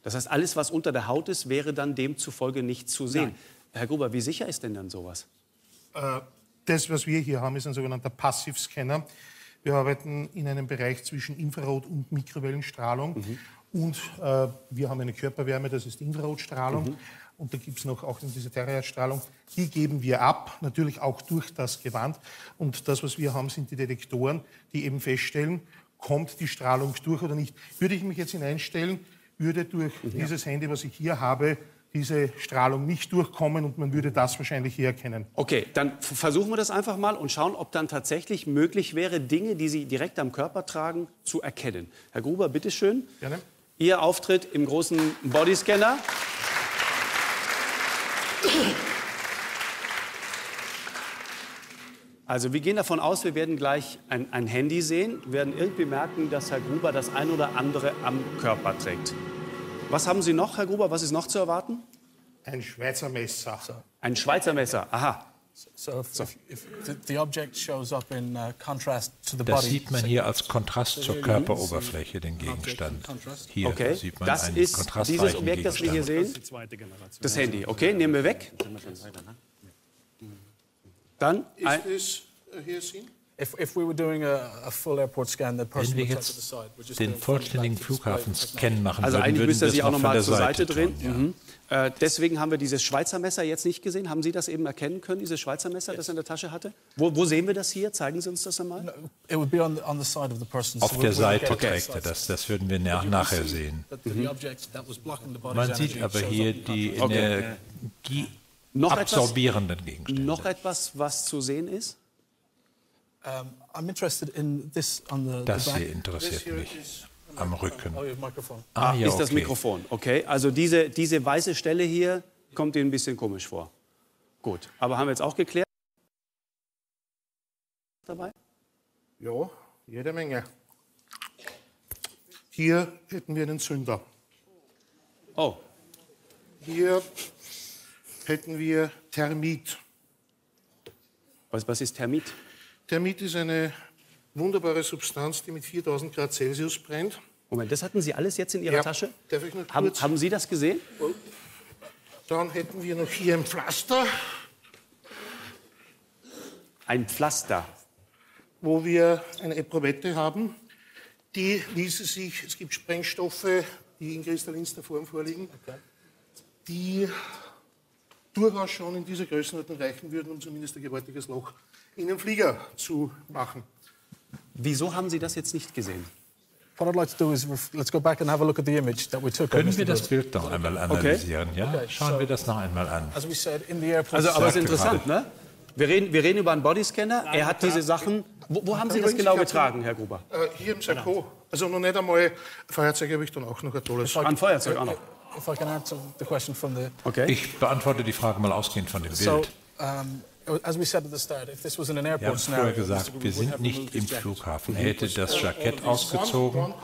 Das heißt, alles, was unter der Haut ist, wäre dann demzufolge nicht zu sehen. Nein. Herr Gruber, wie sicher ist denn dann sowas? Das, was wir hier haben, ist ein sogenannter Passivscanner. Wir arbeiten in einem Bereich zwischen Infrarot- und Mikrowellenstrahlung. Und wir haben eine Körperwärme, das ist Infrarotstrahlung. Und da gibt es noch auch diese Terahertzstrahlung. Die geben wir ab, natürlich auch durch das Gewand. Und das, was wir haben, sind die Detektoren, die eben feststellen, kommt die Strahlung durch oder nicht. Würde ich mich jetzt hineinstellen, würde durch dieses Handy, was ich hier habe, diese Strahlung nicht durchkommen und man würde das wahrscheinlich hier erkennen. Okay, dann versuchen wir das einfach mal und schauen, ob dann tatsächlich möglich wäre, Dinge, die Sie direkt am Körper tragen, zu erkennen. Herr Gruber, bitteschön. Gerne. Ihr Auftritt im großen Bodyscanner. Also wir gehen davon aus, wir werden gleich ein Handy sehen, werden irgendwie merken, dass Herr Gruber das ein oder andere am Körper trägt. Was haben Sie noch, Herr Gruber? Was ist noch zu erwarten? Ein Schweizer Messer. Ein Schweizer Messer, aha. Das sieht man hier als Kontrast zur Körperoberfläche, den Gegenstand. Hier sieht man das einen ist kontrastreichen dieses Objekt, das wir hier sehen. Das Handy, okay, nehmen wir weg. Dann Ist es hier sehen? Wenn wir jetzt den vollständigen Flughafenscan machen also würden, eigentlich würden müsste wir er sich das auch noch noch von mal der zur Seite Seite drehen. tun, Deswegen haben wir dieses Schweizer Messer jetzt nicht gesehen. Haben Sie das eben erkennen können, dieses Schweizer Messer, das er in der Tasche hatte? Wo sehen wir das hier? Zeigen Sie uns das einmal. Auf der Seite trägt er das. Das würden wir nachher sehen. Man sieht aber hier die energieabsorbierenden Gegenstände. Noch etwas, was zu sehen ist? Das hier interessiert mich. Am Rücken. Ist das Mikrofon, okay. Also diese weiße Stelle hier kommt Ihnen ein bisschen komisch vor. Gut, aber haben wir jetzt auch geklärt? Dabei? Ja, jede Menge. Hier hätten wir einen Zünder. Oh. Hier hätten wir Thermit. Was ist Thermit? Thermit ist eine wunderbare Substanz, die mit 4000 Grad Celsius brennt. Moment, das hatten Sie alles jetzt in Ihrer Tasche? Darf ich noch kurz? Haben Sie das gesehen? Dann hätten wir noch hier ein Pflaster. Ein Pflaster. Wo wir eine Eprovette haben. Die ließe sich, es gibt Sprengstoffe, die in kristallinster Form vorliegen, die durchaus schon in dieser Größenordnung reichen würden, um zumindest ein gewaltiges Loch in den Flieger zu machen. Wieso haben Sie das jetzt nicht gesehen? Können wir das Bild noch einmal analysieren? Okay. Ja? Schauen wir das noch einmal an. Also, aber es ist interessant, ne? Wir reden über einen Bodyscanner. Er hat diese Sachen. Wo haben Sie das genau getragen, Herr Gruber? Hier im Sakko. Also noch nicht einmal. Feuerzeug habe ich dann auch noch ein tolles. Ein Feuerzeug auch noch. Okay. Ich beantworte die Frage mal ausgehend von dem Bild. Wir haben vorher gesagt, wir sind nicht im Flughafen. Er hätte das Jackett ausgezogen.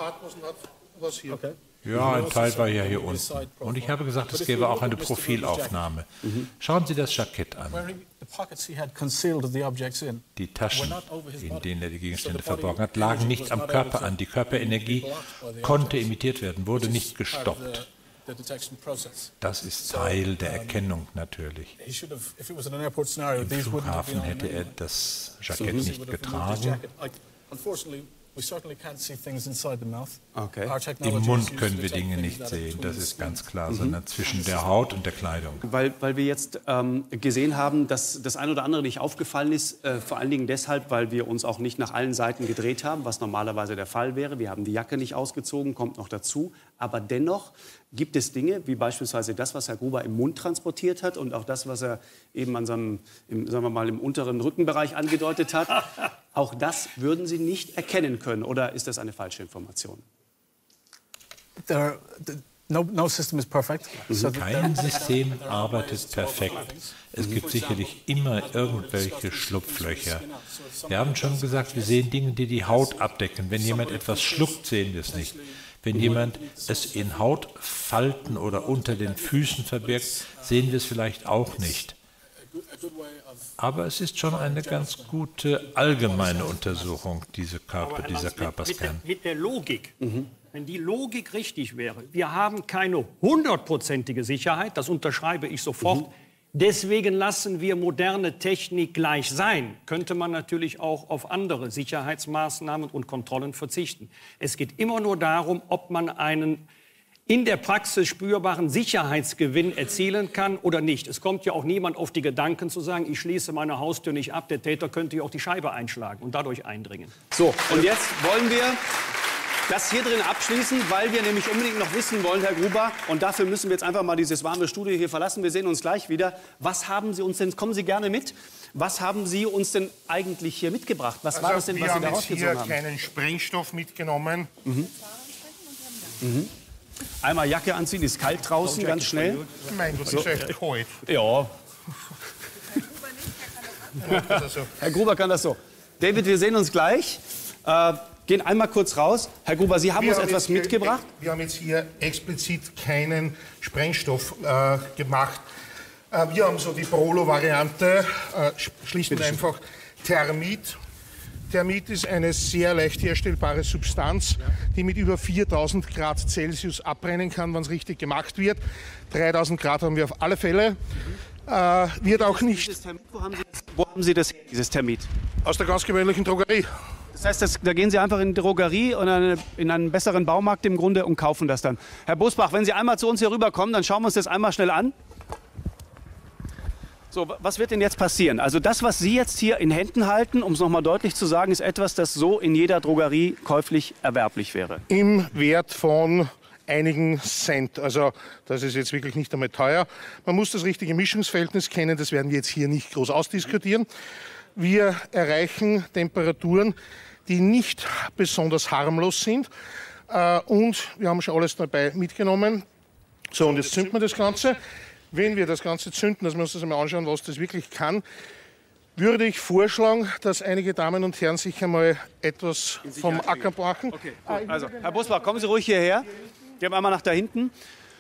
Ja, ein Teil war ja hier unten. Und ich habe gesagt, es gäbe auch eine Profilaufnahme. Schauen Sie das Jackett an. Die Taschen, in denen er die Gegenstände verborgen hat, lagen nicht am Körper an. Die Körperenergie konnte imitiert werden, wurde nicht gestoppt. Das ist Teil der Erkennung natürlich. Im Flughafen hätte er das Jackett nicht getragen. Okay. Im Mund können wir Dinge nicht sehen, das ist ganz klar, sondern zwischen der Haut und der Kleidung. Weil wir jetzt gesehen haben, dass das ein oder andere nicht aufgefallen ist, vor allen Dingen deshalb, weil wir uns auch nicht nach allen Seiten gedreht haben, was normalerweise der Fall wäre. Wir haben die Jacke nicht ausgezogen, kommt noch dazu. Aber dennoch gibt es Dinge, wie beispielsweise das, was Herr Gruber im Mund transportiert hat und auch das, was er eben an seinem, sagen wir mal, im unteren Rückenbereich angedeutet hat. Auch das würden Sie nicht erkennen können, oder ist das eine falsche Information? Kein System arbeitet perfekt. Es gibt sicherlich immer irgendwelche Schlupflöcher. Wir haben schon gesagt, wir sehen Dinge, die die Haut abdecken. Wenn jemand etwas schluckt, sehen wir es nicht. Wenn jemand es in Hautfalten oder unter den Füßen verbirgt, sehen wir es vielleicht auch nicht. Aber es ist schon eine ganz gute allgemeine Untersuchung, dieser Körperscan. Mit der Logik wenn die Logik richtig wäre, wir haben keine 100%ige Sicherheit, das unterschreibe ich sofort, deswegen lassen wir moderne Technik gleich sein, könnte man natürlich auch auf andere Sicherheitsmaßnahmen und Kontrollen verzichten. Es geht immer nur darum, ob man einen in der Praxis spürbaren Sicherheitsgewinn erzielen kann oder nicht. Es kommt ja auch niemand auf die Gedanken zu sagen, ich schließe meine Haustür nicht ab, der Täter könnte ja auch die Scheibe einschlagen und dadurch eindringen. So, und jetzt wollen wir das hier drin abschließen, weil wir nämlich unbedingt noch wissen wollen, Herr Gruber, und dafür müssen wir jetzt einfach mal dieses warme Studio hier verlassen. Wir sehen uns gleich wieder. Was haben Sie uns denn, kommen Sie gerne mit, was haben Sie uns denn eigentlich hier mitgebracht? Was war das denn, was Sie da rausgezogen haben? Wir haben jetzt hier keinen Sprengstoff mitgenommen. Einmal Jacke anziehen, ist kalt draußen, ganz schnell. Mein Gott, ist echt kalt. Ja. Herr Gruber kann das so. David, wir sehen uns gleich. Gehen einmal kurz raus. Herr Gruber, Sie haben uns etwas mitgebracht. Wir haben jetzt hier explizit keinen Sprengstoff gemacht. Wir haben so die Prolo-Variante, schlicht und einfach Thermit. Thermit ist eine sehr leicht herstellbare Substanz, die mit über 4000 Grad Celsius abbrennen kann, wenn es richtig gemacht wird. 3000 Grad haben wir auf alle Fälle. Wird auch nicht... Wo haben Sie das, dieses Thermit? Aus der ganz gewöhnlichen Drogerie. Das heißt, da gehen Sie einfach in die Drogerie oder in einen besseren Baumarkt im Grunde und kaufen das dann. Herr Busbach, wenn Sie einmal zu uns hier rüberkommen, dann schauen wir uns das einmal schnell an. So, was wird denn jetzt passieren? Also das, was Sie jetzt hier in Händen halten, um es nochmal deutlich zu sagen, ist etwas, das so in jeder Drogerie käuflich erwerblich wäre. Im Wert von einigen Cent. Also das ist jetzt wirklich nicht einmal teuer. Man muss das richtige Mischungsverhältnis kennen, das werden wir jetzt hier nicht groß ausdiskutieren. Wir erreichen Temperaturen, die nicht besonders harmlos sind. Und wir haben schon alles dabei mitgenommen. So, und jetzt zünden wir das Ganze. Wenn wir das Ganze zünden, dass wir uns das einmal anschauen, was das wirklich kann, würde ich vorschlagen, dass einige Damen und Herren sich einmal etwas vom Acker machen. Okay, also, Herr Busbach, kommen Sie ruhig hierher. Gehen wir einmal nach da hinten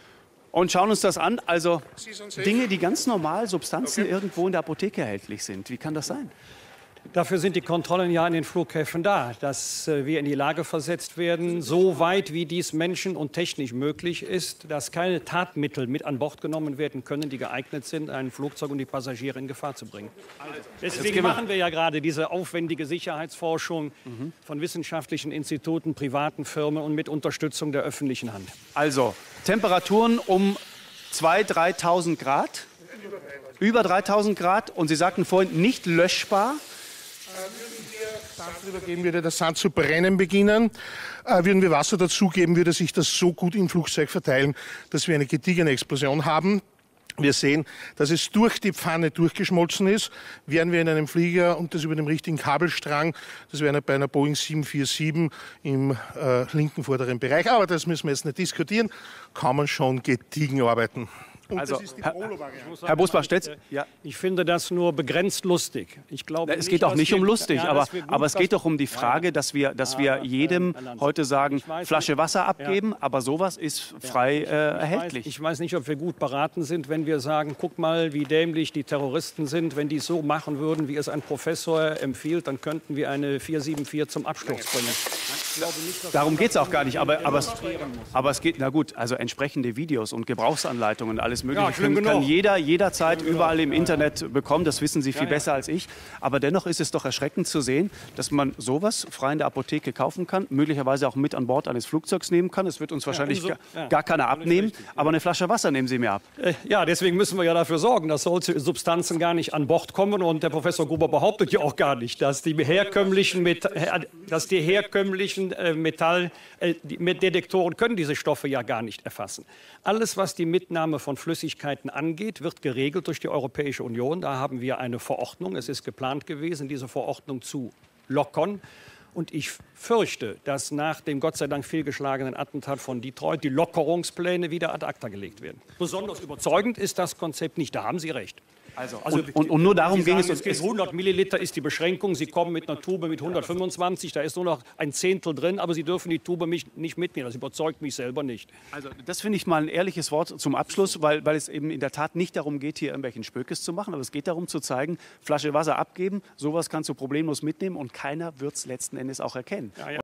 und schauen uns das an. Also Dinge, die ganz normal Substanzen irgendwo in der Apotheke erhältlich sind. Wie kann das sein? Dafür sind die Kontrollen ja an den Flughäfen da, dass wir in die Lage versetzt werden, so weit wie dies menschen- und technisch möglich ist, dass keine Tatmittel mit an Bord genommen werden können, die geeignet sind, ein Flugzeug und die Passagiere in Gefahr zu bringen. Deswegen machen wir ja gerade diese aufwendige Sicherheitsforschung von wissenschaftlichen Instituten, privaten Firmen und mit Unterstützung der öffentlichen Hand. Also Temperaturen um 2.000, 3.000 Grad, über 3.000 Grad, und Sie sagten vorhin nicht löschbar. Würden wir Sand drüber geben, würde der Sand zu brennen beginnen. Würden wir Wasser dazugeben, würde sich das so gut im Flugzeug verteilen, dass wir eine gediegene Explosion haben. Wir sehen, dass es durch die Pfanne durchgeschmolzen ist. Wären wir in einem Flieger und das über dem richtigen Kabelstrang, das wäre bei einer Boeing 747 im linken vorderen Bereich. Aber das müssen wir jetzt nicht diskutieren. Kann man schon gediegen arbeiten. Und Also, das ist die Prolo-Variante. Herr Busbach, stellt... Ja. Ich finde das nur begrenzt lustig. Ich glaube Es geht auch nicht um lustig, aber es geht doch um die Frage, dass wir jedem heute sagen, Flasche Wasser abgeben, aber sowas ist frei erhältlich. Ich weiß nicht, ob wir gut beraten sind, wenn wir sagen, guck mal, wie dämlich die Terroristen sind. Wenn die es so machen würden, wie es ein Professor empfiehlt, dann könnten wir eine 474 zum Absturz bringen. Darum geht es auch gar nicht, aber es geht, na gut, also entsprechende Videos und Gebrauchsanleitungen, alles Mögliche kann jeder jederzeit überall im Internet bekommen, das wissen Sie viel besser als ich, aber dennoch ist es doch erschreckend zu sehen, dass man sowas frei in der Apotheke kaufen kann, möglicherweise auch mit an Bord eines Flugzeugs nehmen kann, es wird uns wahrscheinlich gar keiner abnehmen, aber eine Flasche Wasser nehmen Sie mir ab. Ja, deswegen müssen wir ja dafür sorgen, dass solche Substanzen gar nicht an Bord kommen, und der Professor Gruber behauptet ja auch gar nicht, dass die herkömmlichen Metalldetektoren können diese Stoffe ja gar nicht erfassen. Alles, was die Mitnahme von Flüssigkeiten angeht, wird geregelt durch die Europäische Union. Da haben wir eine Verordnung. Es ist geplant gewesen, diese Verordnung zu lockern. Und ich fürchte, dass nach dem Gott sei Dank fehlgeschlagenen Attentat von Detroit die Lockerungspläne wieder ad acta gelegt werden. Besonders überzeugend ist das Konzept nicht. Da haben Sie recht. Also und nur darum ging es. 100 Milliliter ist die Beschränkung. Sie kommen mit einer Tube mit 125, da ist nur noch ein Zehntel drin, aber Sie dürfen die Tube nicht mitnehmen. Das überzeugt mich selber nicht. Also das finde ich mal ein ehrliches Wort zum Abschluss, weil es eben in der Tat nicht darum geht, hier irgendwelchen Spökes zu machen, aber es geht darum zu zeigen, Flasche Wasser abgeben, sowas kannst du problemlos mitnehmen und keiner wird es letzten Endes auch erkennen. Ja.